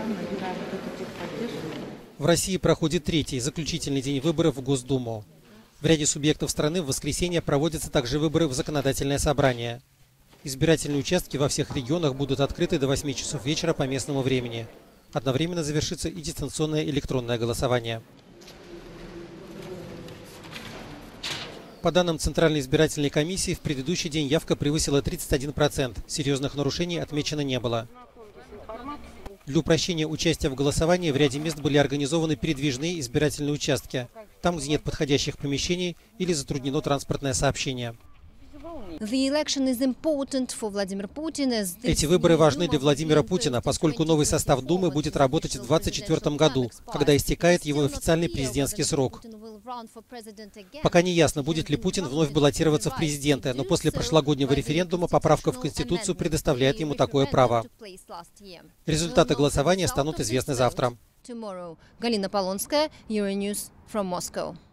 набираем вот эту техподдержку. В России проходит третий, заключительный день выборов в Госдуму. В ряде субъектов страны в воскресенье проводятся также выборы в законодательное собрание. Избирательные участки во всех регионах будут открыты до 8 часов вечера по местному времени. Одновременно завершится и дистанционное электронное голосование. По данным Центральной избирательной комиссии, в предыдущий день явка превысила 31%. Серьезных нарушений отмечено не было. Для упрощения участия в голосовании в ряде мест были организованы передвижные избирательные участки, там, где нет подходящих помещений или затруднено транспортное сообщение. Эти выборы важны для Владимира Путина, поскольку новый состав Думы будет работать в 2024 году, когда истекает его официальный президентский срок. Пока не ясно, будет ли Путин вновь баллотироваться в президенты, но после прошлогоднего референдума поправка в Конституцию предоставляет ему такое право. Результаты голосования станут известны завтра. Галина Полонская, Euronews from Moscow.